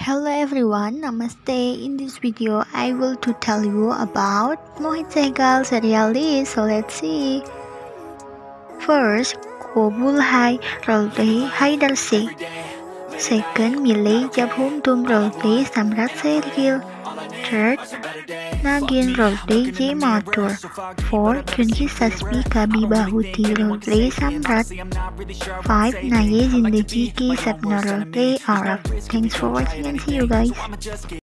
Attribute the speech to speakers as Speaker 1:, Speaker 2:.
Speaker 1: Hello everyone, Namaste. In this video, I will to tell you about Mohit Sehgal Serial. So let's see. First, Kobul Hai roleplay Haidar Se. Second, Miley Jabhum Tum roleplay Samrat Serial. Third, Nagin roleplay J Mathur. Fourth, Kyunki Saspi Kabi Bahuti roleplay Samrat. 5. Naye Zindagi Ki Sapna roleplay Araf. Thanks for watching and see you guys.